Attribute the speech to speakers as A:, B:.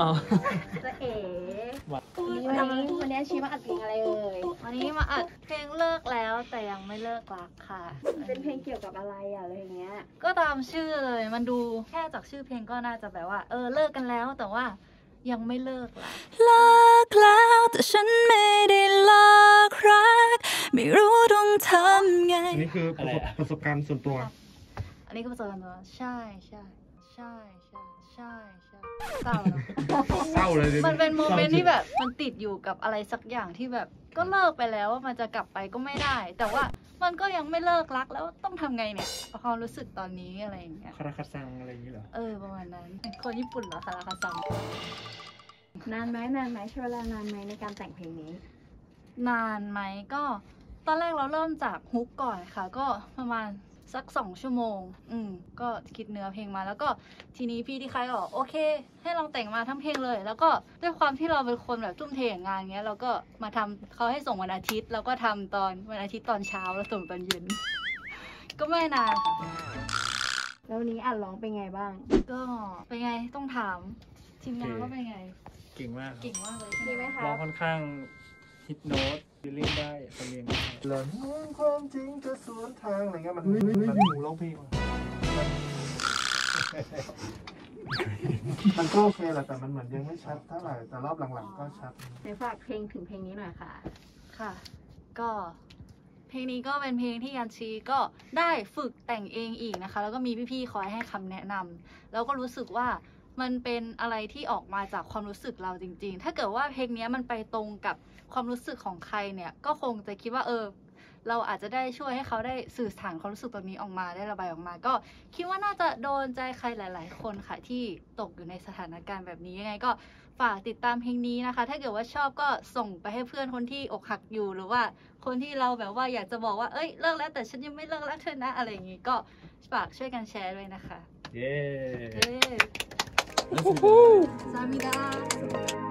A: จะเอ๋
B: วันนี้ชีมาอัดเพลงอะไรเอ่ย
A: วันนี้มาอัดเพลงเลิกแล้วแต่ยังไม่เลิกรักค่ะ
B: เป็นเพลงเกี่ยวกับอะไรอะไรอย่างเงี้ย
A: ก็ตามชื่อเลยมันดูแค่จากชื่อเพลงก็น่าจะแบบว่าเลิกกันแล้วแต่ว่ายังไม่เลิกล่ะ
C: เลิกแล้วแต่ฉันไม่ได้เลิกรักไม่รู้ต้องทำไง
D: อันนี้คือประสบการณ์ส่วนตัว
A: อันนี้ก็ประสบการณ์ตัวใช่ใช่ใช่ใช่ใช่ใช่เศร้าเนอะ
D: เศร้าเลย
A: มันเป็นโมเมนต์ที่แบบมันติดอยู่กับอะไรสักอย่างที่แบบก็เลิกไปแล้วว่ามันจะกลับไปก็ไม่ได้ แต่ว่ามันก็ยังไม่เลิกรักแล้วต้องทำไงเนี่ยความรู้สึกตอนนี้อะไรอย่างเงี้ย
D: คาราคาซังอะไรอย่างนี้เหรอ
A: ประมาณนั้นคนญี่ปุ่นเหรอคาราคาซัง
B: นานไหมใช้เวลานานไหมในการแต่งเพลงนี้
A: นานไหมก็ตอนแรกเราเริ่มจากฮุกก่อนค่ะ ก็ประมาณสัก2 ชั่วโมงก็คิดเนื้อเพลงมาแล้วก็ทีนี้พี่ที่ค่ายก็บอกโอเค ให้ลองแต่งมาทั้งเพลงเลย แล้วก็ด้วยความที่เราเป็นคนแบบทุ่มเทกับงานเงี้ยเราก็มาทำเขาให้ส่งวันอาทิตย์แล้วก็ทำตอนวันอาทิตย์ตอนเช้าแล้วส่งตอนเย็น ก็ไม่นานค่ะ
B: แล้ววันนี้อัดร้องเป็นไงบ้าง
A: ก็เป็นไงต้องถามทีมงานว่าเป็นไง
D: เก่งมาก
A: เก่งมากเลย
B: ดีไหมคะ
D: ร้องค่อนข้างฮิตโน้ตฟีลลิ่งได้สำเนียงได้หลังความจริงจะสวนทางอะไรเงี้ยมันหนูร้องเพลงมันก็โอเคแหละแต่มันเหมือนยังไม่ชัดเท่าไหร่แต่รอบหลังๆก็ชัด
B: ในฝากเพลงถึงเพลงนี้หน่อยค่ะ
A: ค่ะ ก็เพลงนี้ก็เป็นเพลงที่ยันชีก็ได้ฝึกแต่งเองอีกนะคะ แล้วก็มีพี่ๆคอยให้คำแนะนำแล้วก็รู้สึกว่ามันเป็นอะไรที่ออกมาจากความรู้สึกเราจริงๆ ถ้าเกิดว่าเพลงนี้มันไปตรงกับความรู้สึกของใครเนี่ยก็คงจะคิดว่าเราอาจจะได้ช่วยให้เขาได้สื่อสารความรู้สึกตรงนี้ออกมาได้ระบายออกมา ก็คิดว่าน่าจะโดนใจใครหลายๆคนค่ะที่ตกอยู่ในสถานการณ์แบบนี้ยังไงก็ฝากติดตามเพลงนี้นะคะ ถ้าเกิดว่าชอบก็ส่งไปให้เพื่อนคนที่อกหักอยู่หรือว่าคนที่เราแบบว่าอยากจะบอกว่าเลิกแล้วแต่ฉันยังไม่เลิกรักเธอนะอะไรอย่างงี้ก็ฝากช่วยกันแชร์ด้วยนะคะ
D: เย้
A: ซามิดา